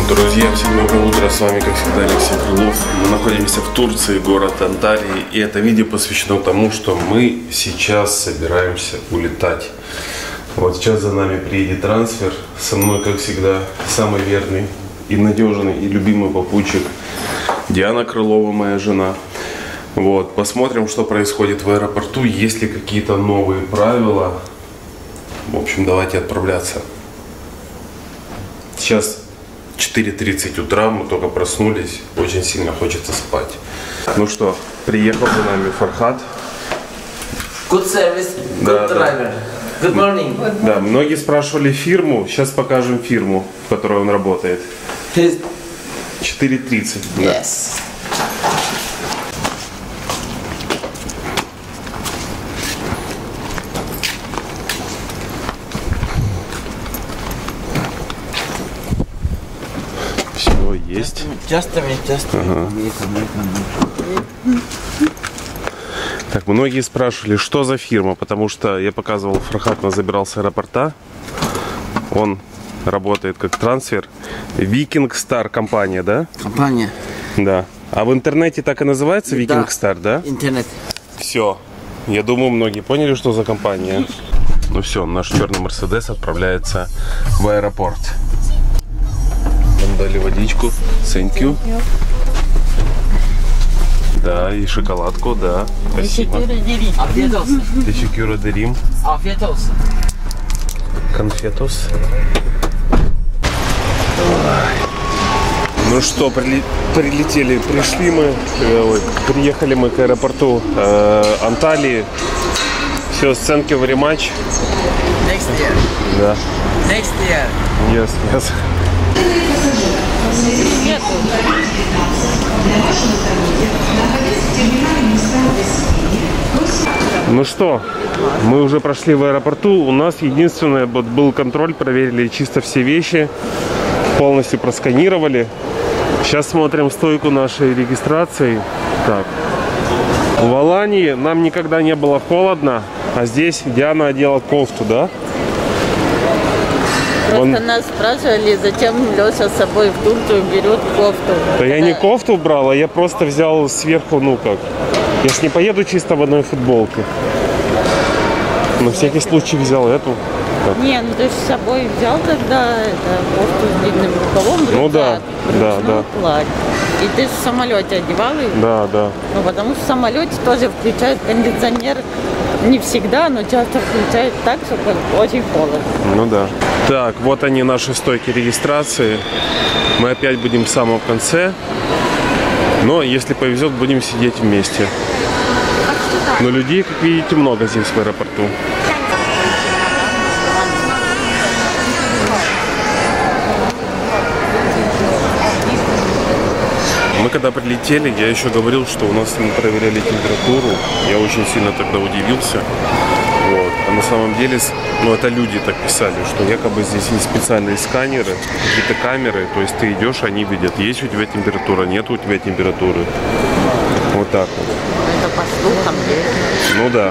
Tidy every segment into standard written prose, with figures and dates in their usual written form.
Друзья, всем доброе утро, с вами как всегда Алексей Крылов. Мы находимся в Турции, город Анталия, и это видео посвящено тому, что мы сейчас собираемся улетать. Вот сейчас за нами приедет трансфер, со мной как всегда самый верный и надежный и любимый попутчик Диана Крылова, моя жена. Вот, посмотрим, что происходит в аэропорту, есть ли какие-то новые правила. В общем, давайте отправляться. Сейчас 4:30 утра, мы только проснулись, очень сильно хочется спать. Ну что, приехал за нами Фархат. Good service, good driver. Good morning. Да, многие спрашивали фирму, сейчас покажем фирму, в которой он работает. 4:30. Yes. Есть. Just a minute. Так, многие спрашивали, что за фирма, потому что я показывал, Фархат нас забирал с аэропорта. Он работает как трансфер. Viking Star компания, да? Компания. Да. А в интернете так и называется Viking Star, да? Интернет. Все. Я думаю, многие поняли, что за компания. Ну все, наш черный Мерседес отправляется в аэропорт. Нам дали водичку. Thank you. Да, и шоколадку, да. Спасибо. Teşekkür ederim. Afiyet olsun. Конфетус. Ну что, прилетели, приехали мы к аэропорту Анталии. Все, thank you very much. Next year. Да. Next year. Yes, yes. Ну что, мы уже прошли в аэропорту. У нас единственное, вот был контроль, проверили чисто все вещи, полностью просканировали. Сейчас смотрим стойку нашей регистрации. Так. В Алании нам никогда не было холодно, а здесь Диана одела кофту, да? Просто нас спрашивали, зачем Леша с собой в Турцию берет кофту. Да я не кофту брал, а я просто взял сверху, ну как. Я ж не поеду чисто в одной футболке. На всякий случай взял эту. Так. Не, ну ты же с собой взял тогда кофту с длинным рукавом, ну да, да. Платье. И ты в самолете одевал ее? Да, да. Ну потому что в самолете тоже включают кондиционер. Не всегда, но часто включают так, чтобы очень холодно. Ну да. Так, вот они, наши стойки регистрации. Мы опять будем в самом конце. Но если повезет, будем сидеть вместе. Но людей, как видите, много здесь в аэропорту. Мы когда прилетели, я еще говорил, что у нас мы проверяли температуру. Я очень сильно тогда удивился. Вот. А на самом деле, ну это люди так писали, что якобы здесь есть специальные сканеры, какие-то камеры. То есть ты идешь, они видят, есть у тебя температура, нет у тебя температуры. Вот так вот. Это по слухам. Ну да.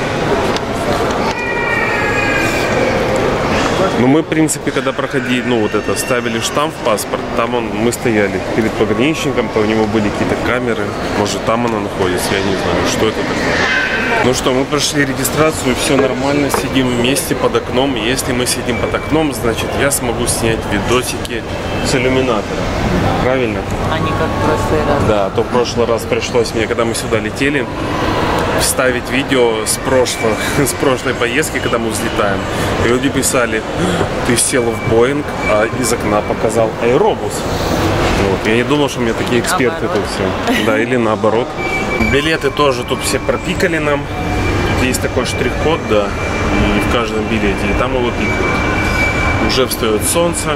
Ну мы, в принципе, когда проходили, ну вот это, ставили штамп в паспорт, там мы стояли перед пограничником, то у него были какие-то камеры, может там она находится, я не знаю, что это такое. Ну что, мы прошли регистрацию, все нормально, сидим вместе под окном. Если мы сидим под окном, значит я смогу снять видосики с иллюминатора. Правильно? А не как в прошлый раз. Да, а то в прошлый раз пришлось мне, когда мы сюда летели, вставить видео с прошлой поездки, когда мы взлетаем. И люди писали, ты сел в Боинг, а из окна показал аэробус. Вот. Я не думал, что у меня такие эксперты тут все. Да, или наоборот. Билеты тоже тут все пропикали нам. Тут есть такой штрих-код, да, и в каждом билете, и там его пикают. Уже встает солнце.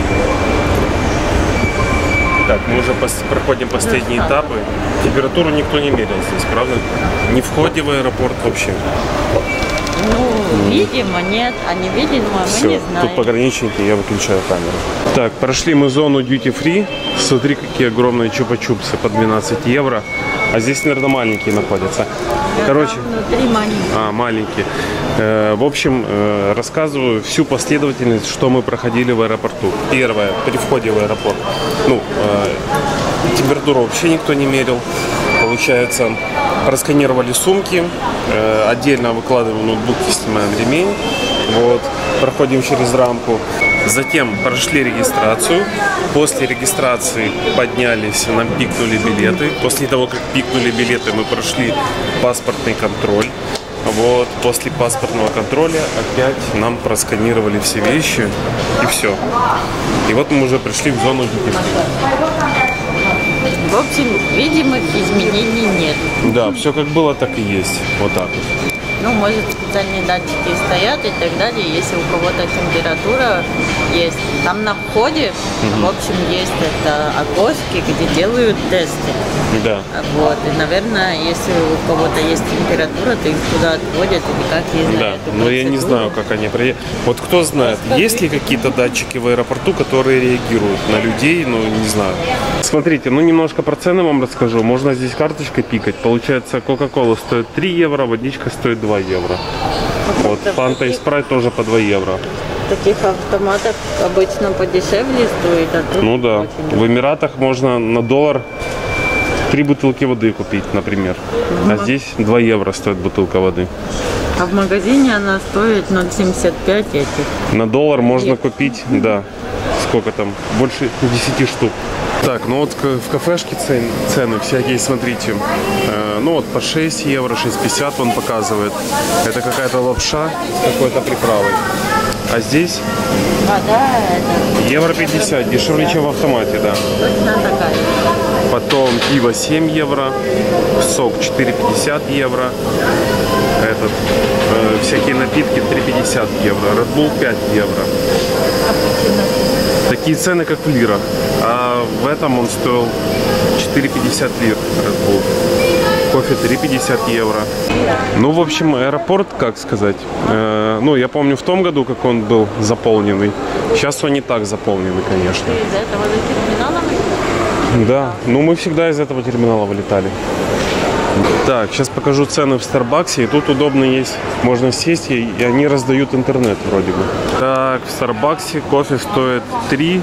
Так, мы уже проходим последние этапы. Температуру никто не меряет здесь, правда? Не входе в аэропорт вообще. Ну, видимо, нет, а не видимо, мы все, не знаем. тут пограничники, я выключаю камеру. Так, прошли мы зону duty free. Смотри, какие огромные чупа-чупсы по 12 евро. А здесь, наверное, маленькие находятся. Короче, Внутри маленькие. маленькие. В общем, рассказываю всю последовательность, что мы проходили в аэропорту. Первое, при входе в аэропорт. Температуру вообще никто не мерил. Получается, просканировали сумки, отдельно выкладываем ноутбуки, снимаем ремень. Вот, проходим через рамку. Затем прошли регистрацию. После регистрации поднялись, нам пикнули билеты. После того, как пикнули билеты, мы прошли паспортный контроль. Вот, после паспортного контроля опять нам просканировали все вещи и все. И вот мы уже пришли в зону duty. В общем, видимых изменений нет. Да, все как было, так и есть. Вот так вот. Ну, может, специальные датчики стоят и так далее. Если у кого-то температура есть. Там на входе, в общем, есть это окошки, где делают тесты. Да. Вот. И, наверное, если у кого-то есть температура, то их туда отводят или как, я знаю. Да, но я не знаю, как они приедут. Вот кто знает, есть ли какие-то датчики в аэропорту, которые реагируют на людей, ну, не знаю. Смотрите, немножко про цены вам расскажу. Можно здесь карточкой пикать. Получается, Кока-Кола стоит 3 евро, водичка стоит 2 евро. Вот, Фанта и Спрайт тоже по 2 евро. В таких автоматах обычно подешевле стоит, а тут Ну да, очень в Эмиратах можно на $1 3 бутылки воды купить, например. А здесь 2 евро стоит бутылка воды. А в магазине она стоит 0,75 этих. На $1 можно купить, да, сколько там, больше 10 штук. Так, ну вот в кафешке цены всякие, смотрите. Ну вот по 6 евро, 6,50 он показывает. Это какая-то лапша с какой-то приправой. А здесь Вода это евро 50, дешевле, чем в автомате, да. точно такая. Потом пиво 7 евро, сок 4,50 евро. Всякие напитки 3,50 евро, Red Bull 5 евро. Такие цены, как в лирах. А в этом он стоил 4,50 лир Red Bull. Кофе 3,50 евро. Ну, в общем, аэропорт, как сказать. Я помню в том году, как он был заполненный. Сейчас он не так заполненный, конечно. Из этого за терминалом? Да, мы всегда из этого терминала вылетали. Так, сейчас покажу цены в Старбаксе. И тут удобно есть, можно сесть, и они раздают интернет вроде бы. Так, в Старбаксе кофе стоит $3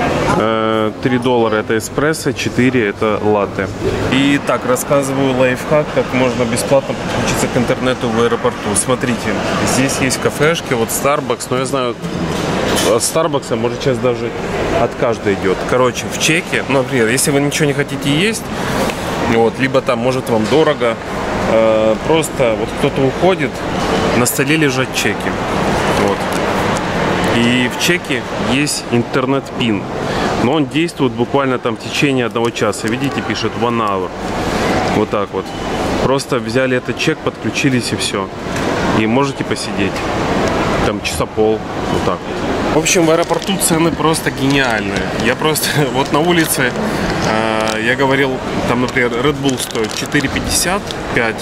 это эспрессо, 4 это латте. И так, рассказываю лайфхак, как можно бесплатно подключиться к интернету в аэропорту. Смотрите, здесь есть кафешки, вот Starbucks, но я знаю, от Starbucks, может, сейчас даже от каждой идет. Короче, в чеке, например, если вы ничего не хотите есть, вот, либо там, может, вам дорого, просто вот кто-то уходит, на столе лежат чеки. Вот. И в чеке есть интернет-пин. Но он действует буквально там в течение 1 часа. Видите, пишет 1 hour. Вот так вот. Просто взяли этот чек, подключились и все. И можете посидеть. Там часа пол. Вот так вот. В общем, в аэропорту цены просто гениальные. Я просто, вот на улице, я говорил, там, например, Red Bull стоит 4,55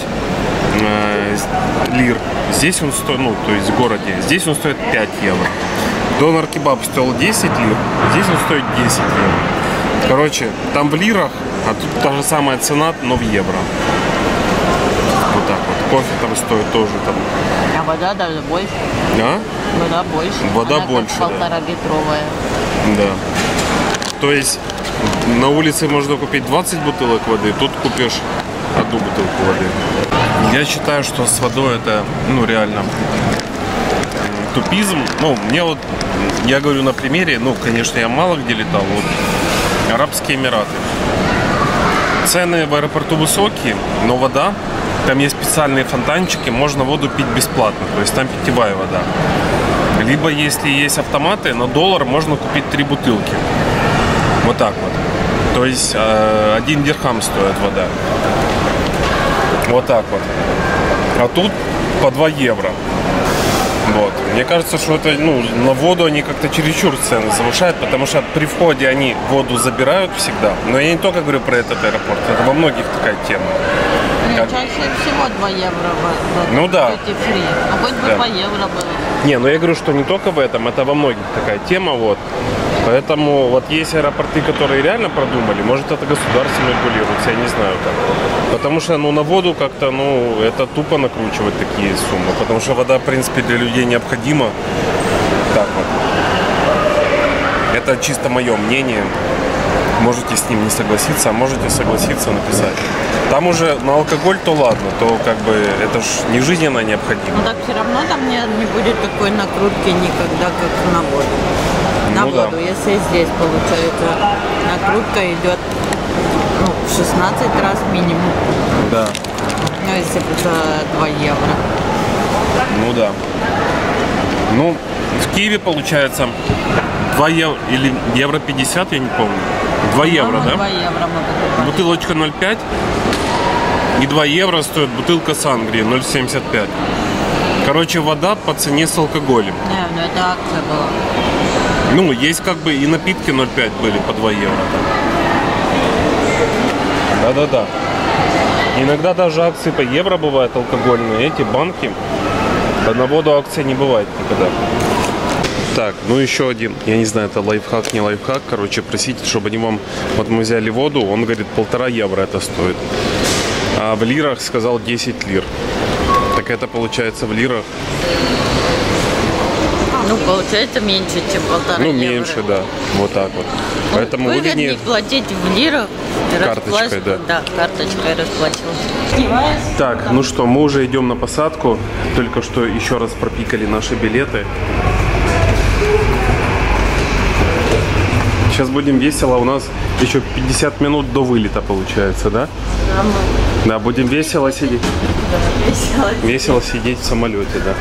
лир. Здесь он стоит, то есть в городе, здесь он стоит 5 евро. Донор-кебаб стоил 10 лир, здесь он стоит 10 лир. Короче, там в лирах, а тут та же самая цена, но в евро. Вот так вот. Кофе там стоит тоже там. А вода даже больше. А? Вода больше. Вода она больше, как 1,5-литровая. Да. То есть на улице можно купить 20 бутылок воды, тут купишь 1 бутылку воды. Я считаю, что с водой это, реально тупизм. Мне вот, я говорю на примере, конечно, я мало где летал, вот Арабские Эмираты. Цены в аэропорту высокие, но вода, там есть специальные фонтанчики, можно воду пить бесплатно, то есть там питьевая вода. Либо, если есть автоматы, на $1 можно купить 3 бутылки. Вот так вот. То есть 1 дирхам стоит вода. Вот так вот. А тут по 2 евро. Вот. Мне кажется, что это, на воду они как-то чересчур цены завышают, потому что при входе они воду забирают всегда. Но я не только говорю про этот аэропорт, это во многих такая тема. Чаще всего 2 евро да. Duty-free. А хоть бы 2 евро было. Не, я говорю, что не только в этом, это во многих такая тема, вот. Поэтому вот есть аэропорты, которые реально продумали, может это государственно регулируется, я не знаю как. Потому что ну, на воду как-то, ну, это тупо накручивать такие суммы, потому что вода, в принципе, для людей необходима. Так вот. Это чисто мое мнение. Можете с ним не согласиться, а можете согласиться, написать. Там уже на алкоголь, то ладно, то как бы это ж не жизненно необходимо. Ну так все равно там не будет такой накрутки никогда, как на воду. На воду, да. Если здесь получается накрутка идет ну, 16 раз минимум. Да. Ну если за 2 евро. Ну да. Ну, в Киеве получается 2 евро или евро 50, я не помню. 2 евро, да? 2 евро мы покупали. Бутылочка 0,5 и 2 евро стоит бутылка сангрии 0,75. Короче, вода по цене с алкоголем. Не, ну это акция была. Ну, есть как бы и напитки 0,5 были по 2 евро. Да-да-да. Иногда даже акции по евро бывают алкогольные. Эти банки, на воду акции не бывает никогда. Так, ну еще один, я не знаю, это лайфхак, не лайфхак, короче, просите, чтобы они вам, вот мы взяли воду, он говорит, 1,5 евро это стоит, а в лирах сказал 10 лир, так это получается в лирах? Ну, получается меньше, чем 1,5 евро. Ну, меньше, да, вот так вот. Поэтому выгоднее платить в лирах, карточкой, да. Да, карточкой расплачиваться. Так, ну что, мы уже идем на посадку, только что еще раз пропикали наши билеты. Сейчас будем весело, у нас еще 50 минут до вылета получается, да? Да, будем весело сидеть. Да, весело сидеть в самолете, да.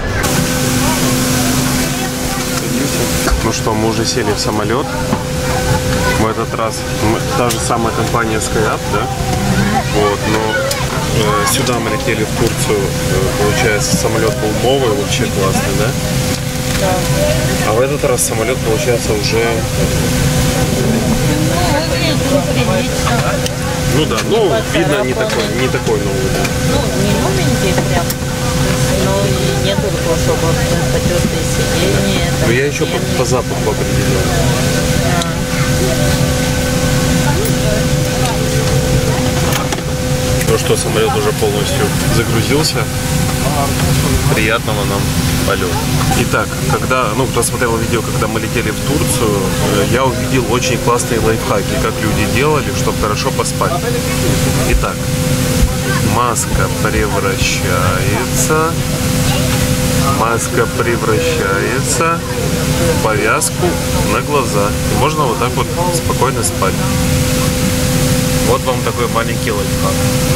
Ну что, мы уже сели в самолет. В этот раз та же самая компания SkyUp, да? Вот, но сюда мы летели в Турцию, получается, самолет был новый, вообще классный, да? А в этот раз самолет, получается, уже... Ну да, ну видно не такой новый, да. Ну, не новенький прям, но и нету такого, чтобы потертые сиденья. Но я еще по запаху определил. Ну что, самолет уже полностью загрузился. Приятного нам полета. Итак, кто смотрел видео, когда мы летели в Турцию, я увидел очень классные лайфхаки, как люди делали, чтобы хорошо поспать. Итак, маска превращается в повязку на глаза. И можно вот так вот спокойно спать. Вот вам такой маленький лайфхак.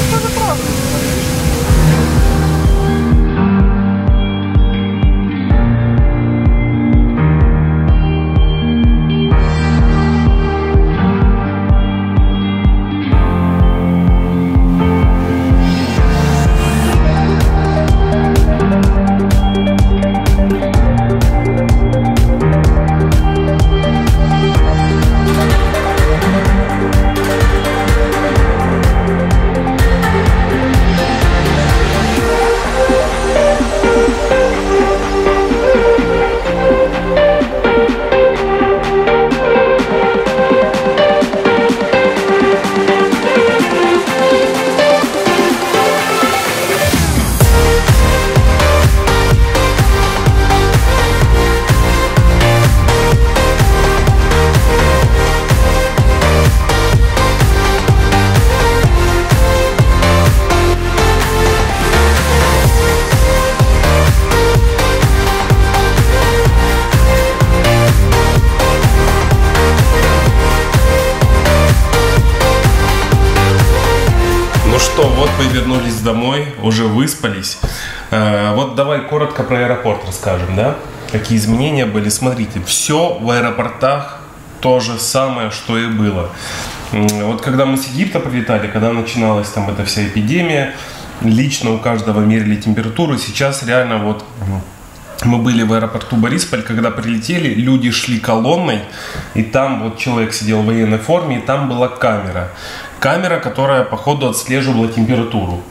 Вот мы вернулись домой, уже выспались. Вот давай коротко про аэропорт расскажем, да? Какие изменения были. Смотрите, все в аэропортах то же самое, что и было. Вот когда мы с Египта прилетали, когда начиналась там эта вся эпидемия, лично у каждого мерили температуру. Сейчас реально вот... Мы были в аэропорту Борисполь, когда прилетели, люди шли колонной, и там вот человек сидел в военной форме, и там была камера. Камера, которая, походу, отслеживала температуру.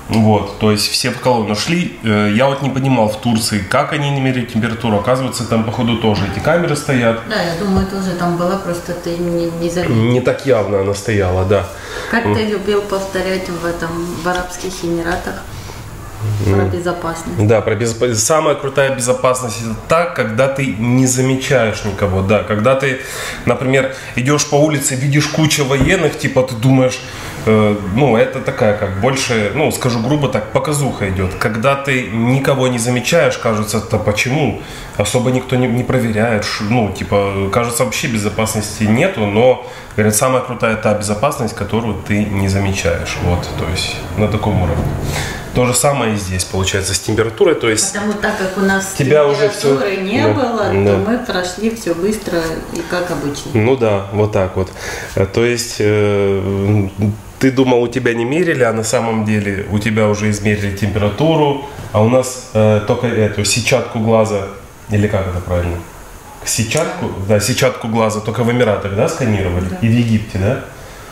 Вот, то есть все в колонну шли. Я вот не понимал в Турции, как они не меряют температуру. Оказывается, там походу тоже эти камеры стоят. Да, я думаю, тоже там была, просто ты не заметил. Не так явно она стояла, да. Как ты любил повторять в Арабских Эмиратах про безопасность? Да, про безопасность. Самая крутая безопасность это так, когда ты не замечаешь никого. Да, когда ты, например, идешь по улице, видишь кучу военных, типа ты думаешь, ну, это такая, как больше, ну, скажу грубо так, показуха идет. Когда ты никого не замечаешь, кажется, это почему? Особо никто не проверяет, ну, типа, кажется, вообще безопасности нету, но, говорят, самая крутая та безопасность, которую ты не замечаешь. Вот, то есть на таком уровне. То же самое и здесь получается с температурой, то есть... Потому так как у нас тебя уже температуры все... не да, было, да. то мы прошли все быстро и как обычно. Ну да, вот так вот. То есть ты думал, у тебя не мерили, а на самом деле у тебя уже измерили температуру, а у нас только эту сетчатку глаза, или как это правильно? Сетчатку, да, сетчатку глаза только в Эмиратах, да, сканировали? Да. И в Египте, да?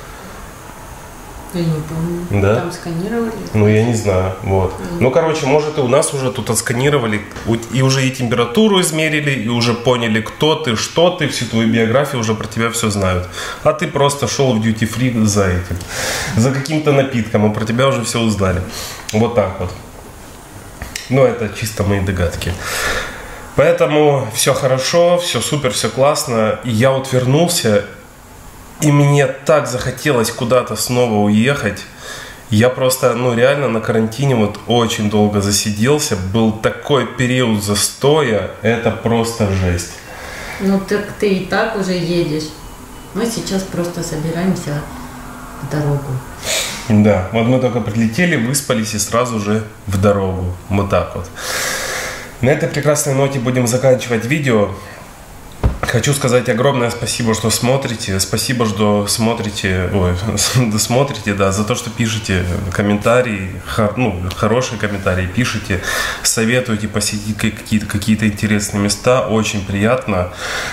Я не помню. Да? Там сканировали? Ну, я не знаю. Вот. Ну, короче, может, и у нас уже тут отсканировали, и уже и температуру измерили, и уже поняли, кто ты, что ты, всю твою биографию уже про тебя все знают. А ты просто шел в duty-free за этим, за каким-то напитком, и про тебя уже все узнали. Вот так вот. Но это чисто мои догадки. Поэтому все хорошо, все супер, все классно. И я вот вернулся, и мне так захотелось куда-то снова уехать. Я просто, ну реально на карантине вот очень долго засиделся. Был такой период застоя, это просто жесть. Ну так ты и так уже едешь. Мы сейчас просто собираемся в дорогу. Да, вот мы только прилетели, выспались и сразу же в дорогу. Вот так вот. На этой прекрасной ноте будем заканчивать видео. Хочу сказать огромное спасибо, что смотрите. Спасибо, что смотрите, смотрите, да, за то, что пишете комментарии, хорошие комментарии пишите, советуете посетить какие-то интересные места. Очень приятно.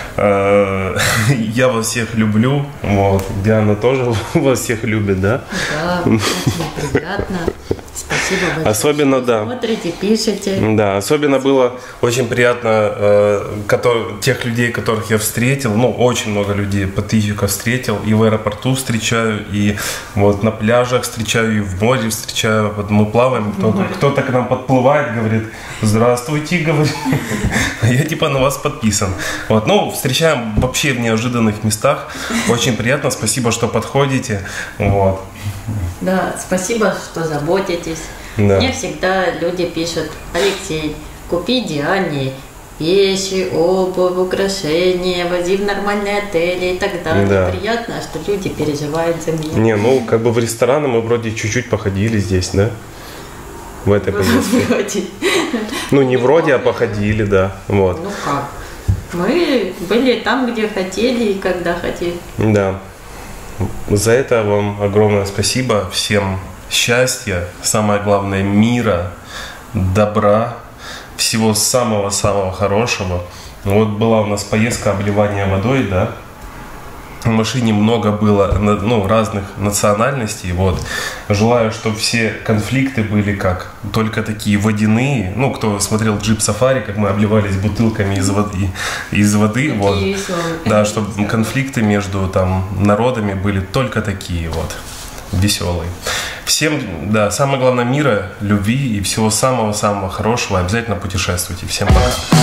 Я вас всех люблю. Вот. Диана тоже вас всех любит, да? Да, очень приятно. Спасибо большое. Особенно, да. Смотрите, пишите. Да, особенно было очень приятно тех людей, которых я встретил. Ну, очень много людей по 1000 встретил. И в аэропорту встречаю, и вот на пляжах встречаю, и в море встречаю. Вот мы плаваем, кто-то к нам подплывает, говорит: здравствуйте, говорит. Я типа на вас подписан. Вот, ну, встречаем вообще в неожиданных местах. Очень приятно, спасибо, что подходите. Вот. Да, спасибо, что заботитесь. Да. Мне всегда люди пишут: Алексей, купи Диане вещи, обувь, украшения, вози в нормальные отели и так далее. Да. Приятно, что люди переживают за меня. Не, ну, как бы в рестораны мы вроде чуть-чуть походили здесь, да? В этой поездке. Ну, не вроде, а походили, да. Вот. Ну как? Мы были там, где хотели и когда хотели. Да. За это вам огромное спасибо. Всем счастья, самое главное мира, добра, всего самого-самого хорошего. Вот была у нас поездка обливания водой, да. В машине много было, ну, разных национальностей. Вот. Желаю, чтобы все конфликты были как только такие водяные. Ну, кто смотрел Джип Сафари, как мы обливались бутылками из воды. Вот. Да, чтобы конфликты между там народами были только такие вот веселые. Всем, да, самое главное мира, любви и всего самого-самого хорошего. Обязательно путешествуйте. Всем пока.